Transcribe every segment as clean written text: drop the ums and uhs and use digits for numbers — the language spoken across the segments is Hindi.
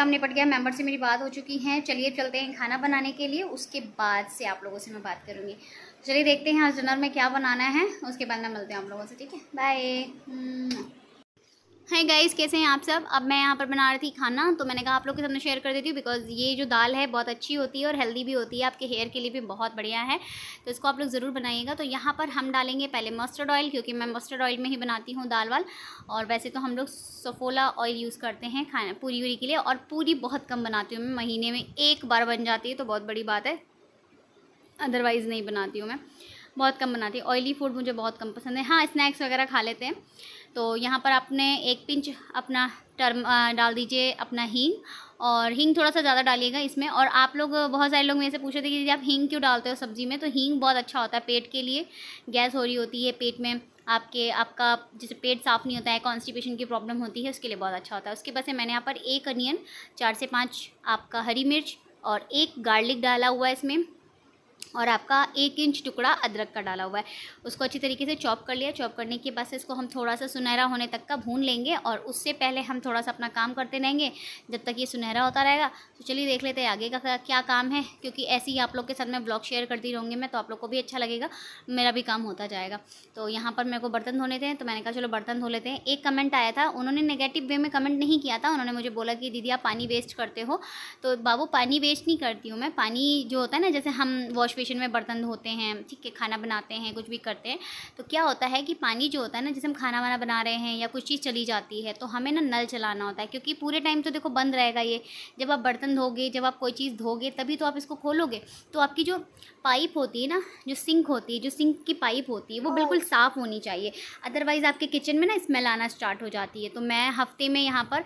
काम निपट गया, मेंबर से मेरी बात हो चुकी है। चलिए चलते हैं खाना बनाने के लिए, उसके बाद से आप लोगों से मैं बात करूँगी। चलिए देखते हैं आज डिनर में क्या बनाना है, उसके बाद में मिलते हैं आप लोगों से, ठीक है। बाय। हाय गाइस, कैसे हैं आप सब। अब मैं यहाँ पर बना रही थी खाना, तो मैंने कहा आप लोग के सामने शेयर कर देती हूँ, बिकॉज़ ये जो दाल है बहुत अच्छी होती है और हेल्दी भी होती है, आपके हेयर के लिए भी बहुत बढ़िया है, तो इसको आप लोग ज़रूर बनाइएगा। तो यहाँ पर हम डालेंगे पहले मस्टर्ड ऑयल, क्योंकि मैं मस्टर्ड ऑयल में ही बनाती हूँ दाल वाल, और वैसे तो हम लोग सफोला ऑयल यूज़ करते हैं खाना पूरी वूरी के लिए, और पूरी बहुत कम बनाती हूँ मैं, महीने में एक बार बन जाती है तो बहुत बड़ी बात है, अदरवाइज़ नहीं बनाती हूँ मैं, बहुत कम बनाती हूँ। ऑयली फूड मुझे बहुत कम पसंद है। हाँ, स्नैक्स वगैरह खा लेते हैं। तो यहाँ पर आपने 1 पिंच अपना डाल दीजिए अपना हींग, और हींग थोड़ा सा ज़्यादा डालिएगा इसमें। और आप लोग, बहुत सारे लोग मेरे से पूछे थे कि आप हींग क्यों डालते हो सब्ज़ी में, तो हींग बहुत अच्छा होता है पेट के लिए। गैस हो रही होती है पेट में आपका जैसे पेट साफ़ नहीं होता है, कॉन्स्टिपेशन की प्रॉब्लम होती है, उसके लिए बहुत अच्छा होता है। उसके बाद से मैंने यहाँ पर 1 अनियन, 4 से 5 आपका हरी मिर्च और 1 गार्लिक डाला हुआ है इसमें, और आपका 1 इंच टुकड़ा अदरक का डाला हुआ है। उसको अच्छी तरीके से चॉप कर लिया। चॉप करने के बाद से इसको हम थोड़ा सा सुनहरा होने तक का भून लेंगे, और उससे पहले हम थोड़ा सा अपना काम करते रहेंगे जब तक ये सुनहरा होता रहेगा। तो चलिए देख लेते हैं आगे का क्या काम है, क्योंकि ऐसे ही आप लोग के साथ मैं ब्लॉग शेयर करती रहूँगी मैं, तो आप लोग को भी अच्छा लगेगा, मेरा भी काम होता जाएगा। तो यहाँ पर मेरे को बर्तन धोने थे, तो मैंने कहा चलो बर्तन धो लेते हैं। एक कमेंट आया था, उन्होंने नेगेटिव वे में कमेंट नहीं किया था, उन्होंने मुझे बोला कि दीदी आप पानी वेस्ट करते हो। तो बाबू, पानी वेस्ट नहीं करती हूँ मैं। पानी जो होता है ना, जैसे हम वॉश बेसिन में बर्तन धोते हैं, ठीक है, खाना बनाते हैं, कुछ भी करते हैं, तो क्या होता है कि पानी जो होता है ना, जैसे हम खाना वाना बना रहे हैं या कुछ चीज़ चली जाती है, तो हमें ना नल चलाना होता है, क्योंकि पूरे टाइम तो देखो बंद रहेगा ये। जब आप बर्तन धोगे, जब आप कोई चीज़ धोगे, तभी तो आप इसको खोलोगे। तो आपकी जो पाइप होती है ना, जो सिंक होती है, जो सिंक की पाइप होती है, वो बिल्कुल साफ़ होनी चाहिए, अदरवाइज़ आपके किचन में ना स्मेल आना स्टार्ट हो जाती है। तो मैं हफ्ते में यहाँ पर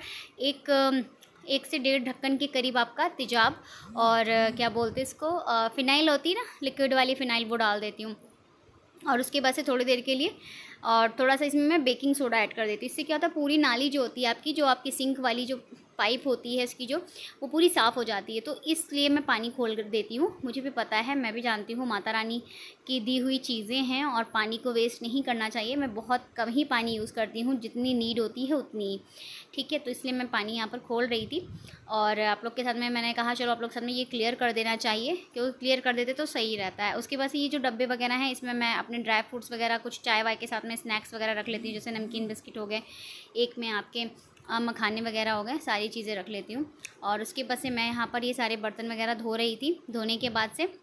1 से 1.5 ढक्कन के करीब आपका तेजाब और क्या बोलते हैं इसको, फ़िनाइल होती है ना, लिक्विड वाली फ़िनाइल, वो डाल देती हूँ। और उसके बाद से थोड़ी देर के लिए और थोड़ा सा इसमें मैं बेकिंग सोडा ऐड कर देती हूँ। इससे क्या होता है, पूरी नाली जो होती है आपकी, जो आपकी सिंक वाली जो पाइप होती है इसकी, जो वो पूरी साफ़ हो जाती है। तो इसलिए मैं पानी खोल कर देती हूँ। मुझे भी पता है, मैं भी जानती हूँ माता रानी की दी हुई चीज़ें हैं, और पानी को वेस्ट नहीं करना चाहिए। मैं बहुत कम ही पानी यूज़ करती हूँ, जितनी नीड होती है उतनी ही, ठीक है। तो इसलिए मैं पानी यहाँ पर खोल रही थी, और आप लोग के साथ में मैंने कहा चलो आप लोग के साथ में ये क्लियर कर देना चाहिए, क्योंकि क्लियर कर देते तो सही रहता है। उसके बाद ये जो डब्बे वगैरह हैं, इसमें मैं अपने ड्राई फ्रूट्स वगैरह, कुछ चाय वाय के साथ में स्नैक्स वगैरह रख लेती हूँ, जैसे नमकीन बिस्किट हो गए, एक में आपके मखाने वगैरह हो गए, सारी चीज़ें रख लेती हूँ। और उसके बाद से मैं यहाँ पर ये सारे बर्तन वगैरह धो रही थी। धोने के बाद से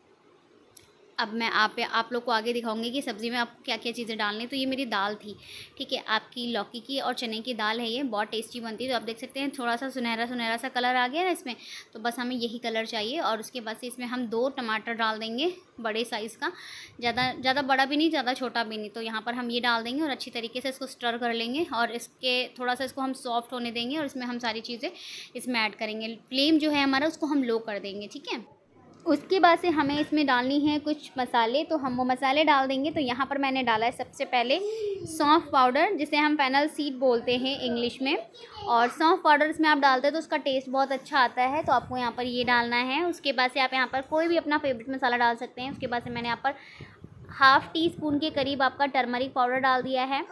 अब मैं आप लोग को आगे दिखाऊंगी कि सब्ज़ी में आपको क्या क्या चीज़ें डालनी है। तो ये मेरी दाल थी, ठीक है, आपकी लौकी की और चने की दाल है, ये बहुत टेस्टी बनती है। तो आप देख सकते हैं थोड़ा सा सुनहरा सुनहरा सा कलर आ गया ना इसमें, तो बस हमें यही कलर चाहिए। और उसके बाद से इसमें हम 2 टमाटर डाल देंगे, बड़े साइज़ का, ज़्यादा बड़ा भी नहीं, ज़्यादा छोटा भी नहीं। तो यहाँ पर हम ये डाल देंगे और अच्छी तरीके से इसको स्टर कर लेंगे, और इसके थोड़ा सा इसको हम सॉफ्ट होने देंगे, और इसमें हम सारी चीज़ें इसमें ऐड करेंगे। फ्लेम जो है हमारा, उसको हम लो कर देंगे, ठीक है। उसके बाद से हमें इसमें डालनी है कुछ मसाले, तो हम वो मसाले डाल देंगे। तो यहाँ पर मैंने डाला है सबसे पहले सौंफ पाउडर, जिसे हम फेनल सीड बोलते हैं इंग्लिश में। और सौंफ पाउडर इसमें आप डालते हैं तो उसका टेस्ट बहुत अच्छा आता है, तो आपको यहाँ पर ये डालना है। उसके बाद से आप यहाँ पर कोई भी अपना फेवरेट मसाला डाल सकते हैं। उसके बाद से मैंने यहाँ पर ½ टीस्पून के करीब आपका टर्मरिक पाउडर डाल दिया है।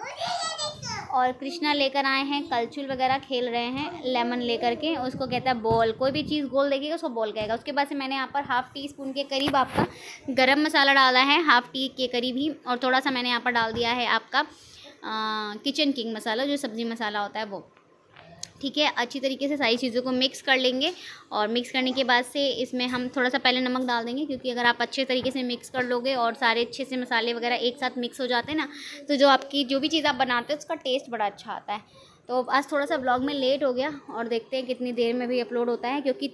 और कृष्णा लेकर आए हैं, कलछुल वगैरह खेल रहे हैं, लेमन लेकर के, उसको कहता है बॉल। कोई भी चीज़ गोल देखेगा उसको बॉल कहेगा। उसके बाद से मैंने यहाँ पर ½ टीस्पून के करीब आपका गरम मसाला डाला है, ½ टी के करीब ही। और थोड़ा सा मैंने यहाँ पर डाल दिया है आपका किचन किंग मसाला, जो सब्ज़ी मसाला होता है वो, ठीक है। अच्छी तरीके से सारी चीज़ों को मिक्स कर लेंगे, और मिक्स करने के बाद से इसमें हम थोड़ा सा पहले नमक डाल देंगे, क्योंकि अगर आप अच्छे तरीके से मिक्स कर लोगे और सारे अच्छे से मसाले वगैरह एक साथ मिक्स हो जाते हैं ना, तो जो आपकी जो भी चीज़ आप बनाते हो उसका टेस्ट बड़ा अच्छा आता है। तो आज थोड़ा सा ब्लॉग में लेट हो गया, और देखते हैं कितनी देर में भी अपलोड होता है, क्योंकि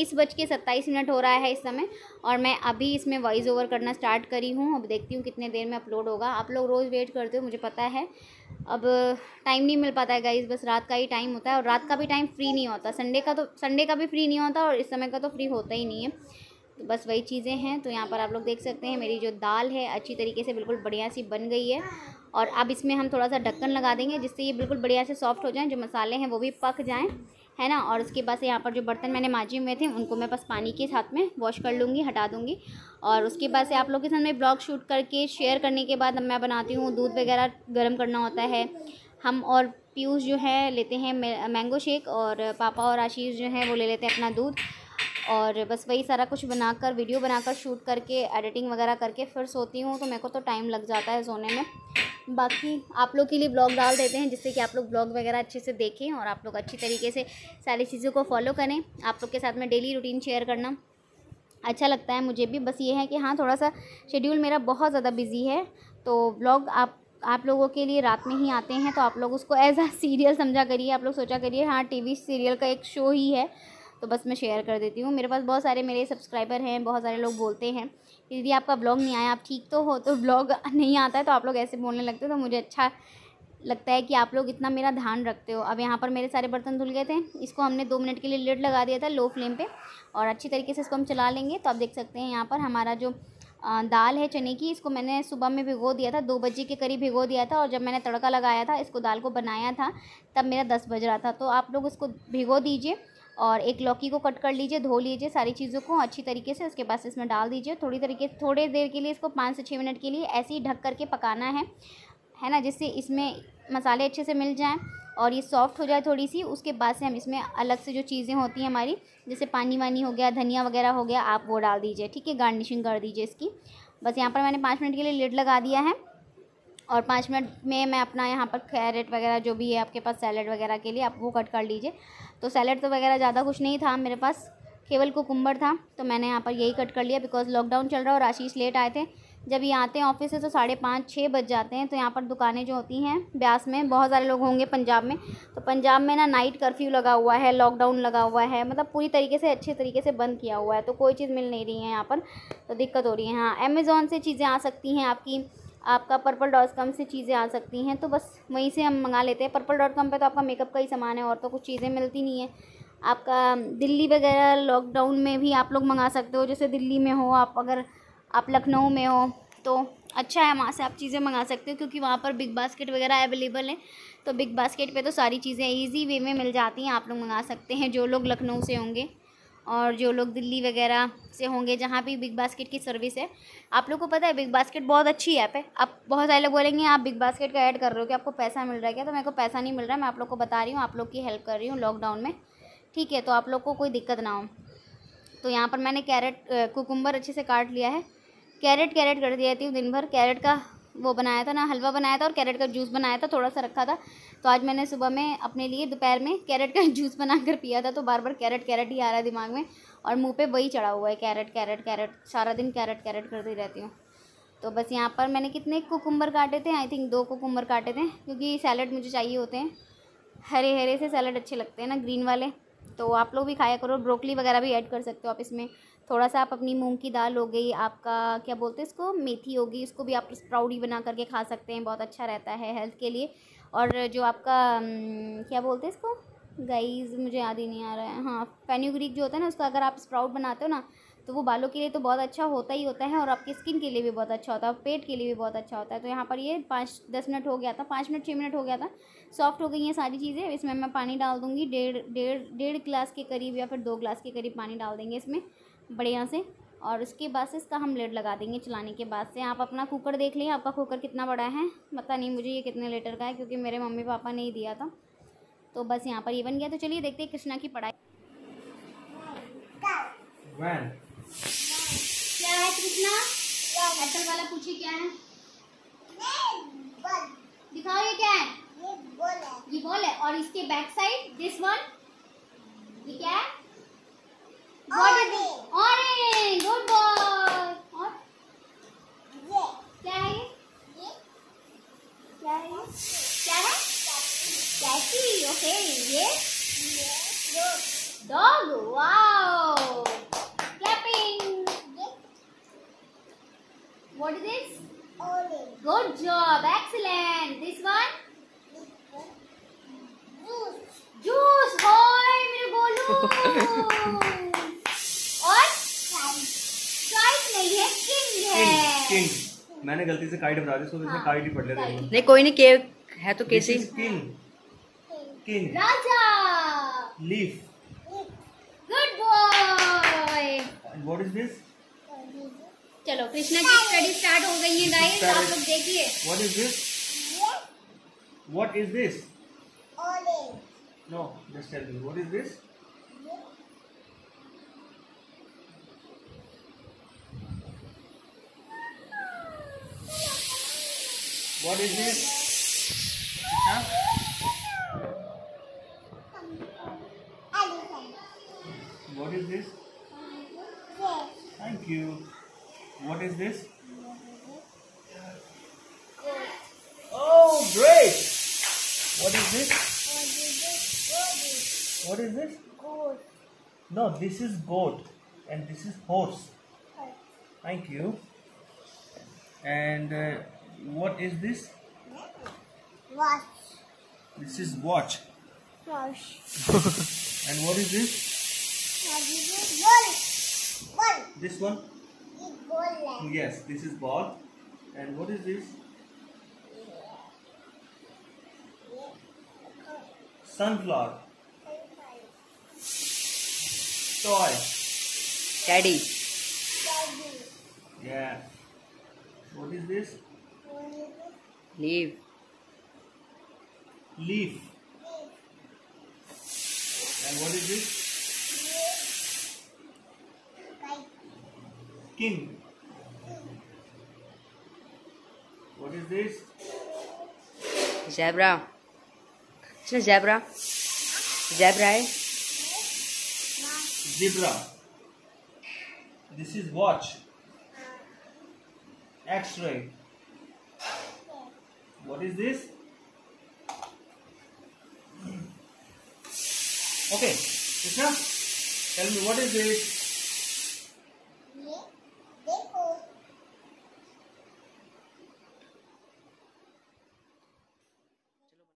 23:27 हो रहा है इस समय, और मैं अभी इसमें वॉइस ओवर करना स्टार्ट करी हूँ। अब देखती हूँ कितने देर में अपलोड होगा। आप लोग रोज़ वेट करते हो, मुझे पता है, अब टाइम नहीं मिल पाता है गाइज़, बस रात का ही टाइम होता है, और रात का भी टाइम फ्री नहीं होता। संडे का भी फ्री नहीं होता, और इस समय का तो फ्री होता ही नहीं है। तो बस वही चीज़ें हैं। तो यहाँ पर आप लोग देख सकते हैं मेरी जो दाल है अच्छी तरीके से बिल्कुल बढ़िया सी बन गई है। और अब इसमें हम थोड़ा सा ढक्कन लगा देंगे, जिससे ये बिल्कुल बढ़िया से सॉफ्ट हो जाएं, जो मसाले हैं वो भी पक जाएं, है ना। और उसके बाद से यहाँ पर जो बर्तन मैंने मांजे हुए थे, उनको मैं बस पानी के साथ में वॉश कर लूँगी, हटा दूँगी। और उसके बाद से आप लोग के साथ में ब्लॉग शूट करके शेयर करने के बाद मैं बनाती हूँ, दूध वगैरह गर्म करना होता है हम, और पीयूष जो है लेते हैं मैंगो शेक, और पापा और आशीष जो है वो ले लेते हैं अपना दूध। और बस वही सारा कुछ बनाकर, वीडियो बनाकर, शूट करके, एडिटिंग वगैरह करके फिर सोती हूँ। तो मेरे को तो टाइम लग जाता है सोने में। बाकी आप लोग के लिए ब्लॉग डाल देते हैं जिससे कि आप लोग ब्लॉग वगैरह अच्छे से देखें और आप लोग अच्छी तरीके से सारी चीज़ों को फॉलो करें। आप लोग के साथ में डेली रूटीन शेयर करना अच्छा लगता है मुझे भी। बस ये है कि हाँ, थोड़ा सा शेड्यूल मेरा बहुत ज़्यादा बिजी है, तो ब्लॉग आप लोगों के लिए रात में ही आते हैं, तो आप लोग उसको एज अ सीरियल समझा करिए। आप लोग सोचा करिए हाँ टीवी सीरियल का एक शो ही है, तो बस मैं शेयर कर देती हूँ। मेरे पास बहुत सारे मेरे सब्सक्राइबर हैं, बहुत सारे लोग बोलते हैं कि दीदी आपका ब्लॉग नहीं आया, आप ठीक तो हो? तो ब्लॉग नहीं आता है तो आप लोग ऐसे बोलने लगते हो, तो मुझे अच्छा लगता है कि आप लोग इतना मेरा ध्यान रखते हो। अब यहाँ पर मेरे सारे बर्तन धुल गए थे, इसको हमने 2 मिनट के लिए लिड लगा दिया था लो फ्लेम पे, और अच्छी तरीके से इसको हम चला लेंगे। तो आप देख सकते हैं यहाँ पर हमारा जो दाल है चने की, इसको मैंने सुबह में भिगो दिया था, 2 बजे के करीब भिगो दिया था, और जब मैंने तड़का लगाया था, इसको दाल को बनाया था, तब मेरा 10 बज रहा था। तो आप लोग इसको भिगो दीजिए और एक लौकी को कट कर लीजिए, धो लीजिए सारी चीज़ों को अच्छी तरीके से, उसके बाद इसमें डाल दीजिए। थोड़ी देर के लिए इसको 5 से 6 मिनट के लिए ऐसे ही ढक करके पकाना है ना, जिससे इसमें मसाले अच्छे से मिल जाएं और ये सॉफ्ट हो जाए थोड़ी सी। उसके बाद से हम इसमें अलग से जो चीज़ें होती हैं हमारी, जैसे पानी वानी हो गया, धनिया वगैरह हो गया, आप वो डाल दीजिए, ठीक है। गार्निशिंग कर दीजिए इसकी। बस यहाँ पर मैंने 5 मिनट के लिए लिड लगा दिया है, और 5 मिनट में मैं अपना यहाँ पर कैरेट वगैरह जो भी है आपके पास सैलड वगैरह के लिए, आप वो कट कर लीजिए। तो सैलड तो वगैरह ज़्यादा कुछ नहीं था मेरे पास, केवल कुकुम्बर था, तो मैंने यहाँ पर यही कट कर लिया। बिकॉज लॉकडाउन चल रहा है और आशीष लेट आए थे। जब ये आते हैं ऑफिस से तो 5:30-6 बज जाते हैं। तो यहाँ पर दुकानें जो होती हैं ब्यास में, बहुत सारे लोग होंगे पंजाब में, तो पंजाब में ना नाइट कर्फ्यू लगा हुआ है, लॉकडाउन लगा हुआ है, मतलब पूरी तरीके से अच्छे तरीके से बंद किया हुआ है, तो कोई चीज़ मिल नहीं रही है यहाँ पर, तो दिक्कत हो रही है। हाँ, अमेज़ॉन से चीज़ें आ सकती हैं आपका purple.com से चीज़ें आ सकती हैं, तो बस वहीं से हम मंगा लेते हैं। purple.com पे तो आपका मेकअप का ही सामान है, और तो कुछ चीज़ें मिलती नहीं है। आपका दिल्ली वगैरह लॉकडाउन में भी आप लोग मंगा सकते हो, जैसे दिल्ली में हो आप, अगर आप लखनऊ में हो तो अच्छा है, वहाँ से आप चीज़ें मंगा सकते हो, क्योंकि वहाँ पर बिग बास्केट वगैरह अवेलेबल है। तो बिग बास्केट पे तो सारी चीज़ें ईजी वे में मिल जाती हैं, आप लोग मंगा सकते हैं जो लोग लखनऊ से होंगे, और जो लोग दिल्ली वगैरह से होंगे जहाँ भी बिग बास्केट की सर्विस है। आप लोग को पता है बिग बास्केट बहुत अच्छी ऐप है। आप बहुत सारे लोग बोलेंगे आप बिग बास्केट का ऐड कर रहे हो कि आपको पैसा मिल रहा है क्या? तो मेरे को पैसा नहीं मिल रहा है, मैं आप लोग को बता रही हूँ, आप लोग की हेल्प कर रही हूँ लॉकडाउन में, ठीक है। तो आप लोग को कोई दिक्कत ना हो। तो यहाँ पर मैंने कुकुम्बर अच्छे से काट लिया है, कैरेट कर दिया थी दिन भर, कैरेट का वो बनाया था ना, हलवा बनाया था, और कैरेट का जूस बनाया था, थोड़ा सा रखा था। तो आज मैंने सुबह में अपने लिए दोपहर में कैरेट का जूस बनाकर पिया था, तो बार बार कैरेट ही आ रहा है दिमाग में, और मुंह पे वही चढ़ा हुआ है, कैरेट, सारा दिन कैरेट करती रहती हूँ। तो बस यहाँ पर मैंने कितने कुकुम्बर काटे थे, आई थिंक 2 कुकुम्बर काटे थे, क्योंकि सैलड मुझे चाहिए होते हैं, हरे से सैलड अच्छे लगते हैं ना, ग्रीन वाले। तो आप लोग भी खाया करो। ब्रोकली वगैरह भी ऐड कर सकते हो आप इसमें, थोड़ा सा आप अपनी मूंग की दाल हो गई, आपका क्या बोलते हैं इसको, मेथी होगी, इसको भी आप स्प्राउट बना करके खा सकते हैं, बहुत अच्छा रहता है हेल्थ के लिए। और जो आपका क्या बोलते हैं इसको गाइस, मुझे याद ही नहीं आ रहा है, हाँ फेनुग्रीक जो होता है ना, उसका अगर आप स्प्राउट बनाते हो ना, तो वो बालों के लिए तो बहुत अच्छा होता ही होता है, और आपकी स्किन के लिए भी बहुत अच्छा होता है, और पेट के लिए भी बहुत अच्छा होता है। तो यहाँ पर ये 5-10 मिनट हो गया था, 5 मिनट 6 मिनट हो गया था, सॉफ्ट हो गई हैं सारी चीज़ें। इसमें मैं पानी डाल दूँगी, डेढ़ गिलास के करीब या फिर 2 गिलास के करीब पानी डाल देंगे इसमें बढ़िया से, और उसके बाद से इसका हम लिड लगा देंगे चलाने के बाद से। आप अपना कुकर देख लें, आपका कुकर कितना बड़ा है, पता नहीं मुझे ये कितने लीटर का है, क्योंकि मेरे मम्मी पापा ने ही दिया था। तो बस यहाँ पर ये बन गया। तो चलिए देखते हैं कृष्णा की पढ़ाई क्या है। कृष्णा एप्पल वाला पूछिए क्या है, दिखाओ ये क्या है, ये बॉल है, और इसके बैक साइड दिस वन ये क्या है, ऑरेंज, गुड बॉय। और क्या है ये क्या है कैची, ओके। ये dog, wow, clapping. What is this, good job, excellent. This one juice, hi मेरे गोलू। और काइट नहीं है, किंग है। किंग, मैंने गलती से काइट बता दी, सो इसमें काइट ही पढ़ लेते हैं। नहीं कोई नहीं, केक है तो कैसे। किंग राजा, leaf, good boy. What is this, चलो कृष्णा की स्टडी स्टार्ट हो गई है गाइस, आप लोग देखिए। What is this, what is this, Orange. No, just tell me. What is this? What is this? Krishna? Elephant. What is this? Yes. Thank you. What is this? Goat. Oh, great! What is this? What is this? What is this? Goat. No, this is goat and this is horse. Thank you. And what is this? Watch. This is watch. Watch. And what is this? What is this? Ball. Ball. This one? It's ball. Yes, this is ball. And what is this? Sunflower. Toy. Daddy. Daddy. Yeah. What is this? What is this? Leave. Leaf. And what is this? Kite. King. What is this? Zebra. It's a zebra. Zebra है. Zebra. This is watch. X-ray. What is this? Okay, Krishna, tell me what is this?